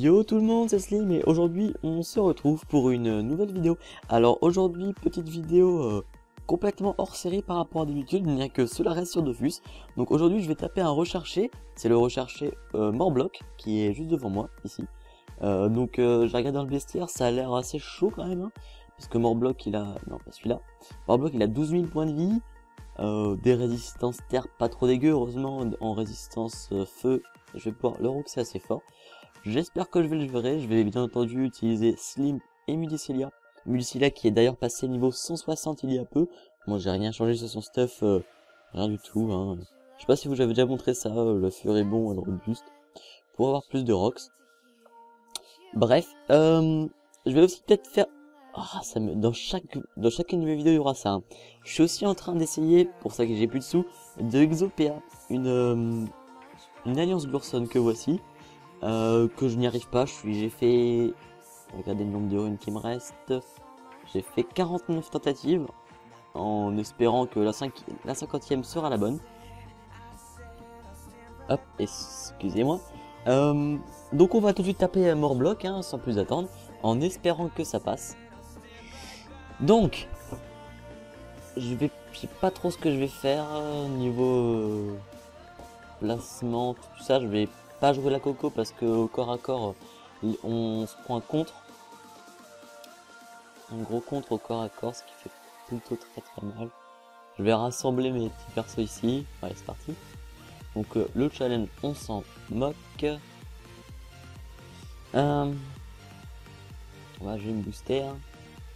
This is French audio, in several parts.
Yo tout le monde, c'est Slim et aujourd'hui on se retrouve pour une nouvelle vidéo. Alors aujourd'hui, petite vidéo complètement hors série par rapport à d'habitude, bien que cela reste sur Dofus. Donc aujourd'hui je vais taper un recherché, c'est le recherché Morblock qui est juste devant moi ici. J'ai regardé dans le bestiaire, ça a l'air assez chaud quand même, hein, parce que Morblock il a, non pas celui-là, Morblock il a 12 000 points de vie, des résistances terre pas trop dégueu, heureusement en résistance feu je vais pouvoir le roxer assez fort. J'espère que je vais le gérer. Je vais bien entendu utiliser Slim et Mulicilia. Mulicilia qui est d'ailleurs passé niveau 160 il y a peu. Moi j'ai rien changé sur son stuff, rien du tout, hein. Je sais pas si vous avez déjà montré ça, le Furibon et le Robuste, pour avoir plus de Rox. Bref, je vais aussi peut-être faire... dans chacune de mes vidéos il y aura ça, hein. Je suis aussi en train d'essayer, pour ça que j'ai plus de sous, de Exopéa, une alliance Gloursonne que voici. Que je n'y arrive pas, j'ai fait, regardez le nombre de runes qui me reste, j'ai fait 49 tentatives, en espérant que la 50e sera la bonne. Hop, excusez-moi. Donc on va tout de suite taper Morblock, hein, sans plus attendre, en espérant que ça passe. Donc, je sais pas trop ce que je vais faire, niveau placement, tout ça, je vais pas jouer la coco parce que au corps à corps on se prend un gros contre au corps à corps, ce qui fait plutôt très mal. Je vais rassembler mes petits persos ici. Allez, c'est parti. Donc le challenge, on s'en moque. Je vais me booster, hein.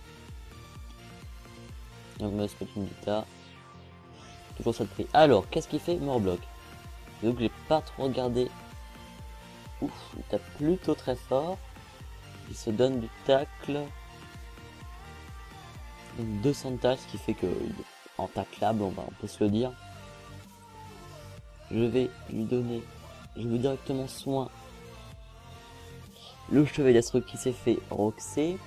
Donc me mettre une guitare. Toujours ça de prix. Alors, qu'est-ce qu'il fait Morblock? Donc j'ai pas trop regardé. Ouf, il tape plutôt très fort. Il se donne du tacle. 200 de tacle, ce qui fait que en taclable, on peut se le dire. Je vais lui donner, je veux directement soin. Le chevalier d'Astreux qui s'est fait roxer.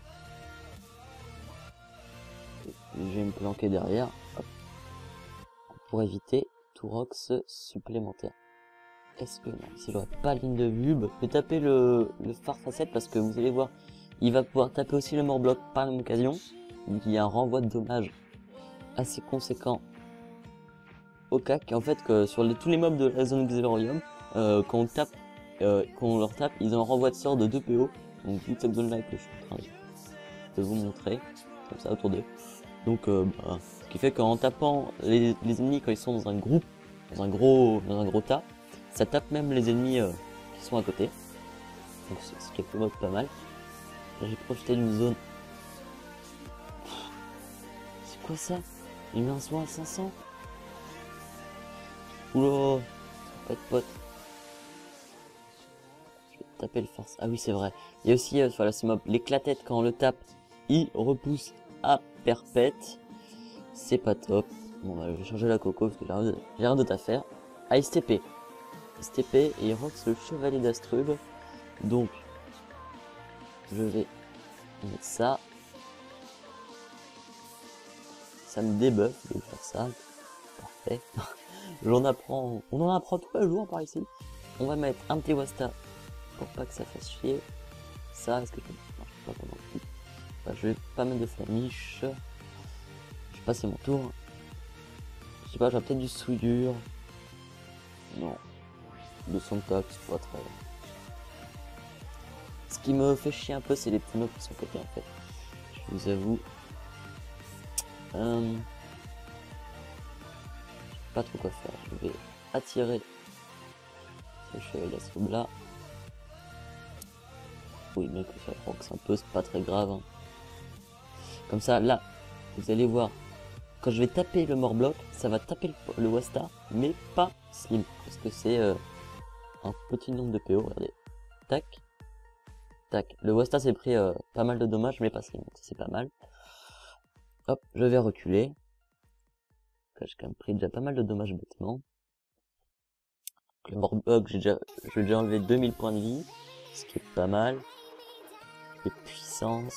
Je vais me planquer derrière, hop, pour éviter tout rox supplémentaire. Est-ce que non, si j'aurais pas ligne de vue, je vais taper le phare facette parce que vous allez voir, il va pouvoir taper aussi le Morblock par la même occasion. Donc il y a un renvoi de dommages assez conséquent au cac. En fait, que sur tous les mobs de la zone Xelorium, quand on leur tape, ils ont un renvoi de sort de 2 PO. Donc toute cette zone là que je suis en train de vous montrer, comme ça autour d'eux. Donc ce qui fait qu'en tapant les ennemis quand ils sont dans un groupe, dans un gros tas, ça tape même les ennemis qui sont à côté. Donc ce qui est pas mal. J'ai profité d'une zone. C'est quoi ça? Il met un soin à 500. Oula, pas de pote. Je vais taper le force. Ah oui, c'est vrai. Il y a aussi voilà, ce mob, l'éclatette, quand on le tape, il repousse à perpète. C'est pas top. Bon, bah, je vais changer la coco parce que j'ai rien d'autre à faire. Ah, STP. STP et il rox le chevalier d'Astrub. Donc, je vais mettre ça. Ça me débuffe de faire ça. Parfait. On en apprend tous les jours par ici. On va mettre un petit Wasta pour pas que ça fasse chier. Ça, est-ce que je marche pas pendant tout. Bah, je vais pas mettre de flamiche. Je vais passer mon tour. Je sais pas, j'aurais peut-être du souillure. Non. 200 tac, c'est pas très. Ce qui me fait chier un peu, c'est les petits mobs qui sont copiés en fait. Je vous avoue. Je sais pas trop quoi faire. Je vais attirer ce chevalier d'Astrub là. Oui, mais que ça rox un peu, c'est pas très grave, hein. Comme ça, là, vous allez voir, quand je vais taper le Morblock, ça va taper le Wasta, mais pas Slim, parce que c'est un petit nombre de PO, regardez. Tac, tac. Le Wasta s'est pris pas mal de dommages, mais pas Slim, donc c'est pas mal. Hop, je vais reculer. J'ai quand même pris déjà pas mal de dommages bêtement. Le Morblock, je vais déjà enlever 2000 points de vie, ce qui est pas mal. De puissance.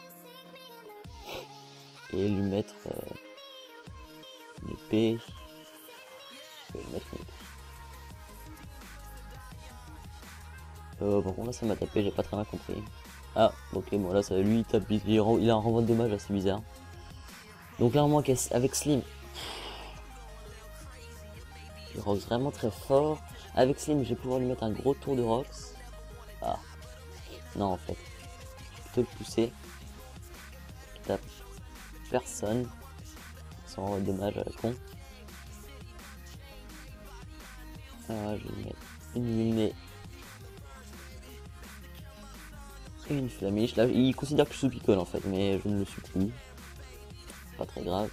Et lui mettre une épée. Je vais lui mettre une épée. Par contre là ça m'a tapé, j'ai pas très bien compris. Ah ok, bon là ça, lui il tape, il a un renvoi de dommage assez bizarre. Donc là au moins avec Slim, il rox vraiment très fort. Avec Slim je vais pouvoir lui mettre un gros tour de rox. Ah non en fait, je peux le pousser. Il tape personne. Sans renvoi de dommage à la con. Ah, je vais lui mettre une lunée. Et une flamiche. Là il considère que je suis sous picole en fait, mais je ne le suis plus. Pas très grave.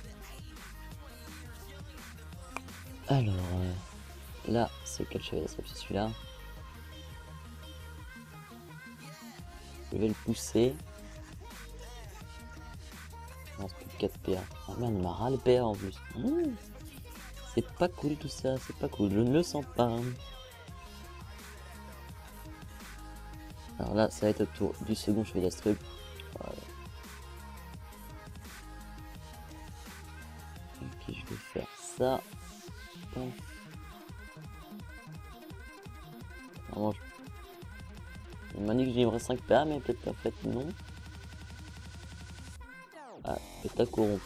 Alors, là, c'est quel chevalier d'assaut? C'est celui-là. Je vais le pousser. Non, c'est plus de 4 PA. Oh merde, il m'a ras le PA en plus. C'est pas cool tout ça, c'est pas cool. Je ne le sens pas. Alors là, ça va être au tour du second chevalier d'Astrub. Voilà. Ok, je vais faire ça. Normalement, il m'a dit que j'aimerais 5 PA, mais peut-être qu'en fait non. Ah, péta corrompu.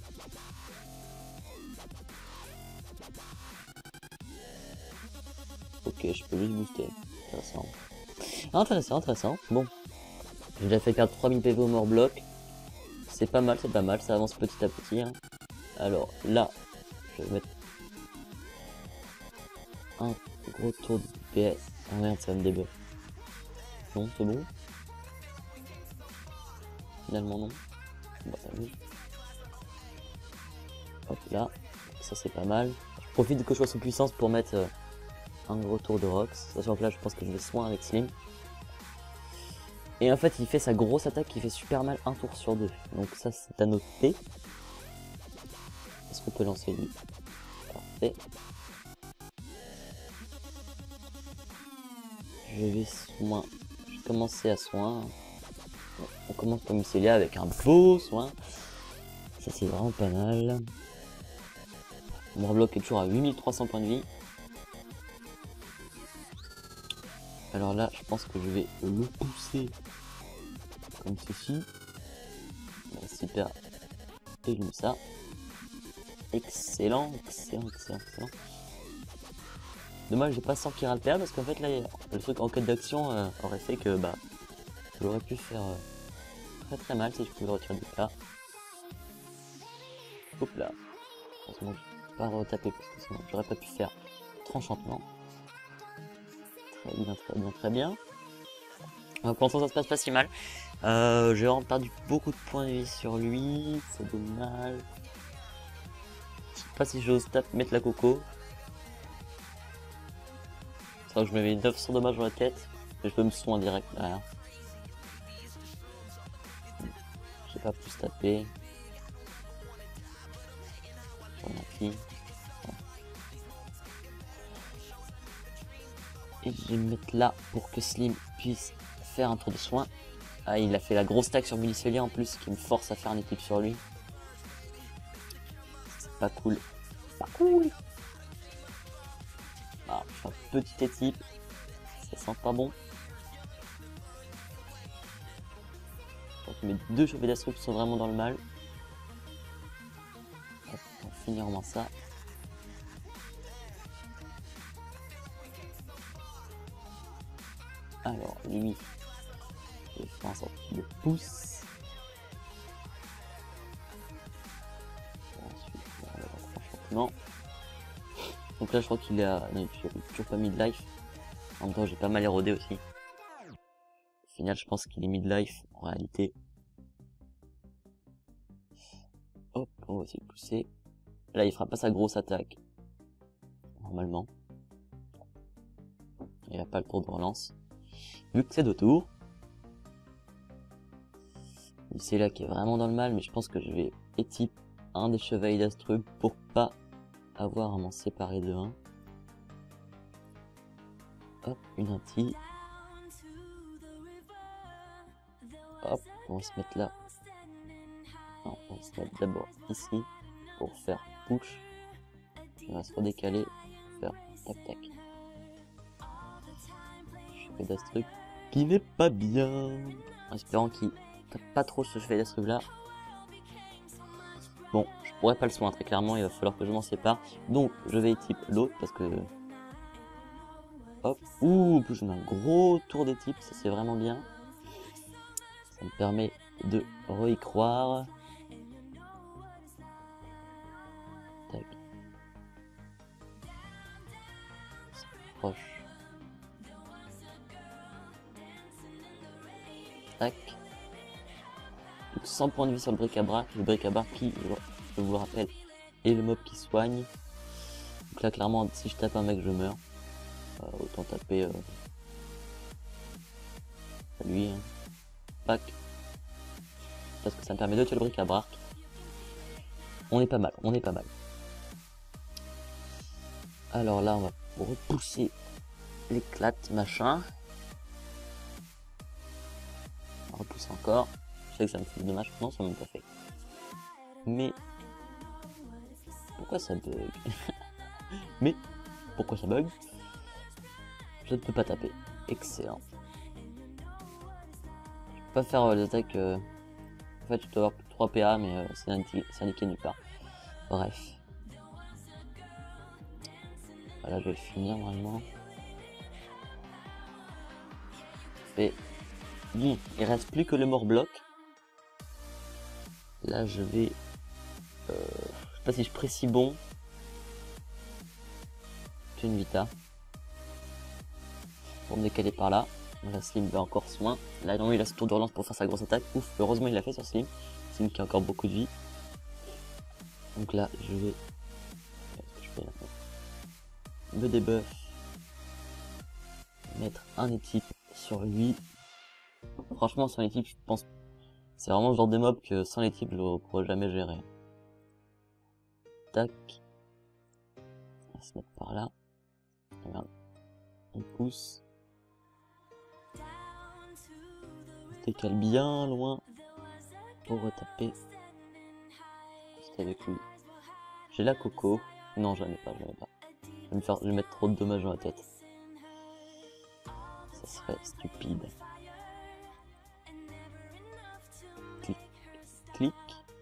Ok, je peux juste booster. Intéressant. Intéressant, intéressant. Bon. J'ai déjà fait perdre 3000 PV au mort bloc. C'est pas mal, ça avance petit à petit. Hein. Alors là, je vais mettre un gros tour de PS. Ah merde, ça me débug. Non, c'est bon. Finalement non. Bah, hop là, ça c'est pas mal. Je profite que je sois sous puissance pour mettre un gros tour de Rox. Sachant que là je pense que je vais soin avec Slim. Et en fait il fait sa grosse attaque qui fait super mal un tour sur 2. Donc ça c'est à noter. Est-ce qu'on peut lancer lui? Parfait. Je vais soin. Je vais commencer à soin. On commence par Mycelia avec un beau soin. Ça c'est vraiment pas mal. Mon bloc est toujours à 8300 points de vie. Alors là, je pense que je vais le pousser comme ceci. Super. Et je mets ça. Excellent, excellent, excellent, excellent. Dommage, j'ai pas senti le PA parce qu'en fait là, le truc en quête d'action aurait fait que bah, j'aurais pu faire très très mal si je pouvais retirer du PA. Hop là. Heureusement que je vais pas retaper parce que sinon j'aurais pas pu faire enchantement. Très bien, très bien, très bien. Pour l'instant ça se passe pas si mal. J'ai vraiment perdu beaucoup de points de vie sur lui, c'est dommage. Je sais pas si j'ose mettre la coco. C'est vrai que je me mets 900 dommages dans la tête, mais je peux me soin direct derrière. Je vais pas plus taper. Et je vais me mettre là pour que Slim puisse faire un tour de soin. Ah, il a fait la grosse stack sur Mycelia en plus, qui me force à faire une équipe sur lui. C'est pas cool. Pas cool. Ah, je fais un petit équipe. Ça sent pas bon. Donc mes deux chevaliers d'Astrub sont vraiment dans le mal. Hop, on va finir au moins ça. Alors lui, je vais faire en sorte qu'il le pousse. Ensuite, on va enchantement. Donc là je crois qu'il a... Non, il n'a toujours pas mid-life. En même temps j'ai pas mal érodé aussi. Au final je pense qu'il est mid-life en réalité. Hop, on va essayer de pousser. Là il fera pas sa grosse attaque. Normalement. Il n'a pas le tour de relance. Vu que c'est 2 tours. C'est là qui est vraiment dans le mal, mais je pense que je vais équipe un des chevaliers d'Astrub pour pas avoir à m'en séparer de un. Hop, une anti. Hop, on va se mettre là. Non, on va se mettre d'abord ici pour faire push. On va se redécaler, faire tac tac. Je d'astrug qui n'est pas bien. En espérant qu'il tape pas trop ce chevalier d'astrug là. Bon, je pourrais pas le soin très clairement, il va falloir que je m'en sépare. Donc je vais type l'autre parce que... Hop, ouh, en plus je mets un gros tour des types, ça c'est vraiment bien. Ça me permet de y croire. Tac. Ça approche. Tac. Donc 100 points de vie sur le bric-à-brac. Le bric-à-brac qui, je vous le rappelle, est le mob qui soigne. Donc là clairement si je tape un mec je meurs. Autant taper lui. Hein. Pac. Parce que ça me permet de tuer le bric-à-brac. On est pas mal, on est pas mal. Alors là on va repousser l'éclate machin. On repousse encore. Je sais que ça me fait dommage. Non, ça m'a pas fait. Mais pourquoi ça bug? Mais pourquoi ça bug? Je ne peux pas taper. Excellent. Je peux pas faire les attaques. En fait, je dois avoir 3 PA, mais c'est indiqué nulle part. Bref. Voilà, je vais le finir normalement. Et bon, il reste plus que le mort bloc. Là, je vais. Je sais pas si je précise bon. J'ai une vita. Pour me décaler par là. La Slim va encore soin. Là, non, il a ce tour de relance pour faire sa grosse attaque. Ouf, heureusement, il l'a fait sur Slim. Slim qui a encore beaucoup de vie. Donc là, je vais. Qu'est-ce que je fais là? Me debuff. Mettre un équipe sur lui. Franchement, sans l'équipe, je pense. C'est vraiment le genre de mob que sans l'équipe, je ne pourrais jamais gérer. Tac. On va se mettre par là. Regarde. On pousse. On se décale bien loin pour retaper. C'est avec lui. J'ai la coco. Non, je l'en ai pas, je l'en ai pas. Je vais mettre trop de dommages dans la tête. Ça serait stupide. Clic. Clic.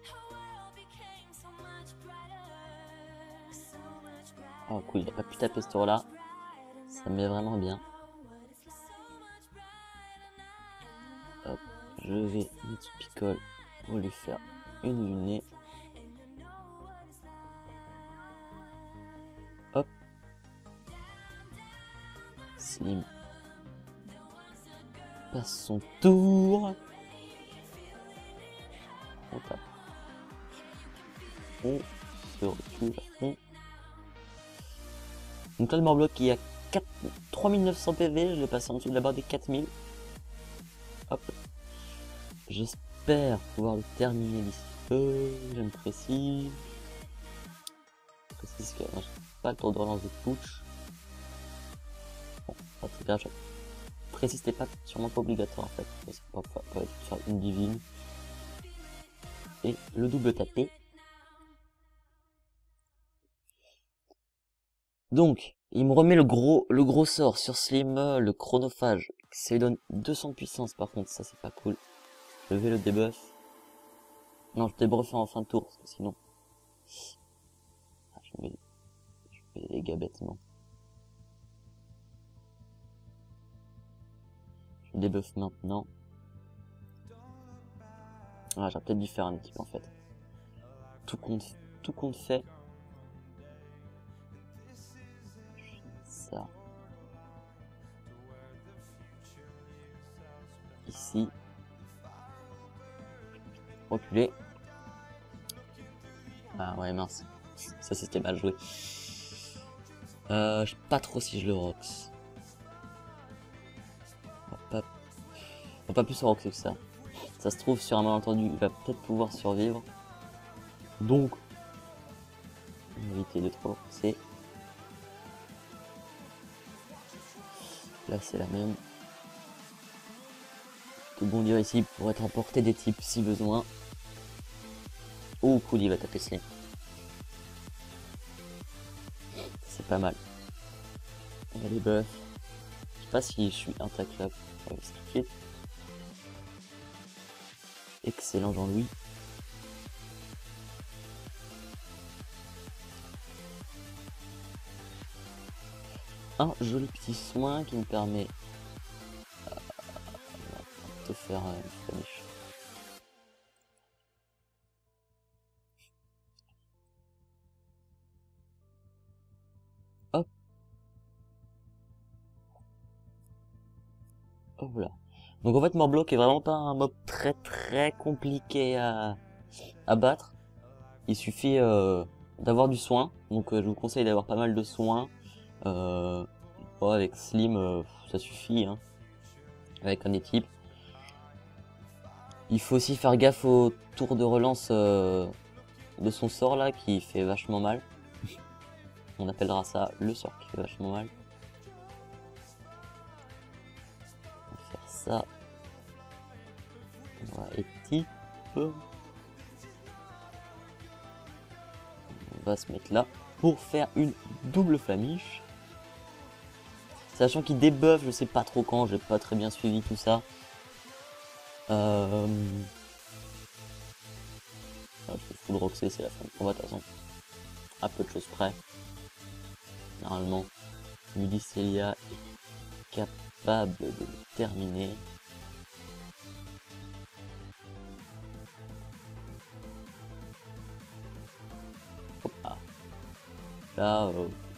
Oh cool, il a pas pu taper ce tour là. Ça me met vraiment bien. Hop, je vais mettre ce picole pour lui faire une du nez. Hop. Slim passe son tour. On tape. On se recule à fond. Donc là le mort bloc qui est à 3900 PV, je l'ai passé en dessous de la barre des 4000. Hop. J'espère pouvoir le terminer d'ici peu. Je me précise. Je précise que j'ai pas le tour de relance de Pooch. Bon, pas très grave. Précise, c'était pas sûrement pas obligatoire en fait. C'est pas faire une divine. Et le double tapé. Donc, il me remet le gros sort sur Slim, le chronophage. Ça lui donne 200 de puissance par contre, ça c'est pas cool. Je vais le debuff. Non, je debuff en fin de tour, parce que sinon... Ah, je mets les dégâts bêtement. Je debuff maintenant. Ah, j'aurais peut-être dû faire un équipe en fait. Tout compte fait. Ça. Ici. Reculer. Ah ouais, mince. Ça c'était mal joué. Je sais pas trop si je le rox. On va pas plus se roxer que ça. Ça se trouve sur un malentendu, il va peut-être pouvoir survivre. Donc, on va éviter de trop roxer. Là c'est la même. Tout bondir ici pour être à portée des types si besoin. Oh cool, il va taper Slim. C'est pas mal. On va les buffs. pas si je suis intactable. Excellent Jean-Louis. Un joli petit soin qui me permet de faire une flamiche. Hop. Hop là. Donc en fait Morblock est vraiment pas un mob très compliqué à battre. Il suffit d'avoir du soin. Donc je vous conseille d'avoir pas mal de soin. Avec Slim ça suffit hein. Avec un des types. Il faut aussi faire gaffe au tour de relance de son sort là qui fait vachement mal. On appellera ça le sort qui fait vachement mal. On va faire ça. On va équipe. On va se mettre là pour faire une double flamiche. Sachant qu'il débuffe, je sais pas trop quand, j'ai pas très bien suivi tout ça. Je vais full Roxy, c'est la fin de combat de toute façon. À peu de choses près. Normalement, Mudicelia est capable de le terminer. Hop là. Là,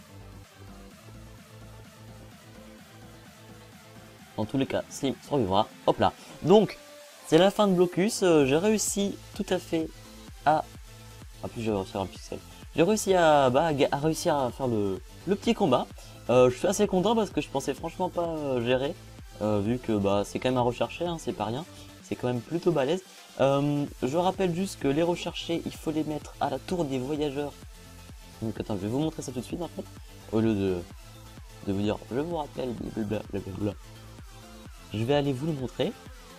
dans tous les cas, Slim survivra. Hop là. Donc, c'est la fin de Blocus. J'ai réussi tout à fait à... En plus, j'ai réussi à un pixel. J'ai réussi à réussir à faire le petit combat. Je suis assez content parce que je pensais franchement pas gérer. Vu que c'est quand même à rechercher, hein, c'est pas rien. C'est quand même plutôt balèze. Je rappelle juste que les recherchés, il faut les mettre à la tour des voyageurs. Donc attends, je vais vous montrer ça tout de suite en fait. Au lieu de vous dire, je vous rappelle, blablabla. Je vais aller vous le montrer.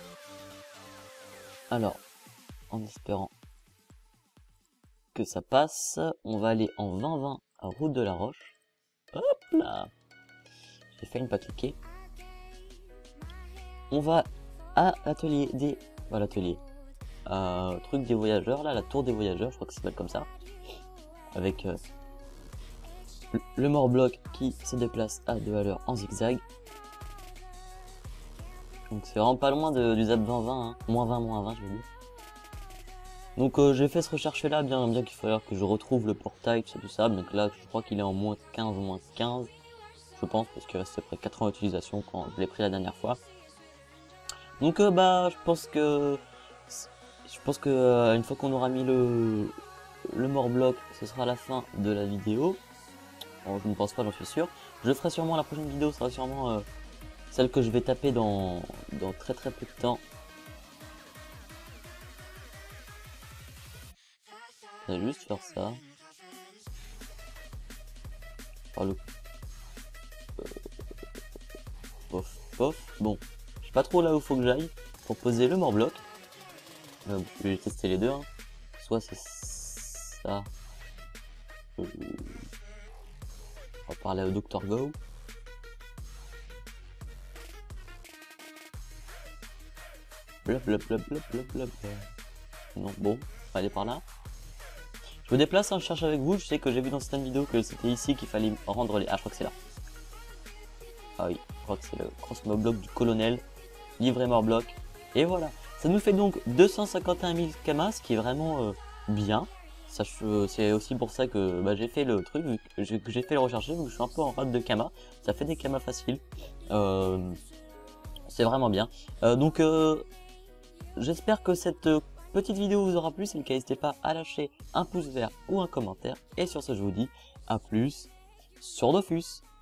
Alors, en espérant que ça passe, on va aller en 20-20 à Route de la Roche. Hop là. J'ai fait une pas cliquer. On va à l'atelier des... l'atelier. Truc des voyageurs, là, la tour des voyageurs, je crois que ça s'appelle comme ça. Avec le Morblock qui se déplace à 2 à l'heure en zigzag. Donc c'est vraiment pas loin du zap 20-20, hein. Moins 20, je veux dire. Donc j'ai fait ce recherche là, bien qu'il fallait que je retrouve le portail, tout ça. Donc là je crois qu'il est en moins 15, je pense, parce qu'il reste à peu près 4 ans d'utilisation quand je l'ai pris la dernière fois. Donc je pense que une fois qu'on aura mis le Morblock, ce sera la fin de la vidéo. Bon, je ne pense pas, j'en suis sûr. Je ferai sûrement la prochaine vidéo, sera sûrement celle que je vais taper dans très peu de temps. On va juste faire ça. Oh, pof. Bon, je sais pas trop là où faut que j'aille pour poser le Morblock. Je vais tester les deux. Hein. Soit c'est ça. On va parler au Dr Go. Blablabla. Non, bon, on va aller par là. Je me déplace, hein, je cherche avec vous. Je sais que j'ai vu dans certaines vidéos que c'était ici qu'il fallait rendre les... Ah, je crois que c'est là. Ah oui, je crois que c'est le cross Morblock du colonel. Livrer Morblock. Et voilà. Ça nous fait donc 251 000 kamas, ce qui est vraiment bien. C'est aussi pour ça que j'ai fait le truc, que j'ai fait le rechercher, donc je suis un peu en rate de kamas. Ça fait des kamas faciles. C'est vraiment bien. Donc j'espère que cette petite vidéo vous aura plu. Si c'est le cas, n'hésitez pas à lâcher un pouce vert ou un commentaire. Et sur ce, je vous dis à plus sur Dofus.